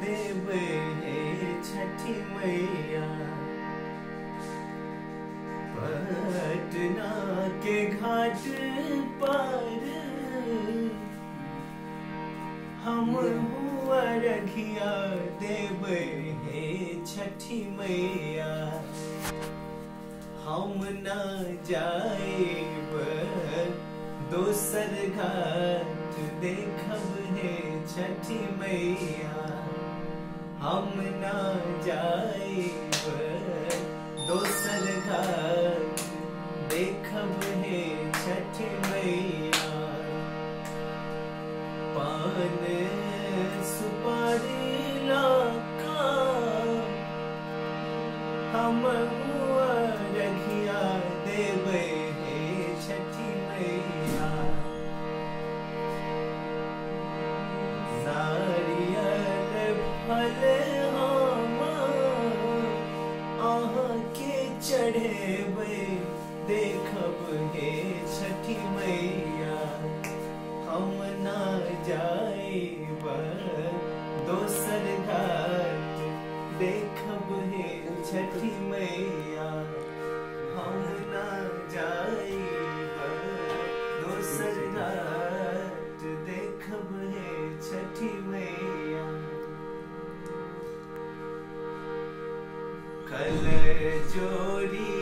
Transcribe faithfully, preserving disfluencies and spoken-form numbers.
देवे हे छठी मैया। पटना के घाट पर हम हुआ रखिया देवे हे छठी मैया। हम न जाएब दोसर घाट देखब हे छठी मैया। हम न जाएब दोसर घाट देखब हे छठी मैया। पान सुपारी लाका हम हुआ रखिया देवे हे छठी मैया। नारियल फल हम आहाँ के चढ़ेबे देखब हे छठी मैया। हम ना जाएब दोसर घाट देखब हे छठी मैया। हम ना जाएब दोसर घाट देखब हे छठी मैया। कल जोड़ी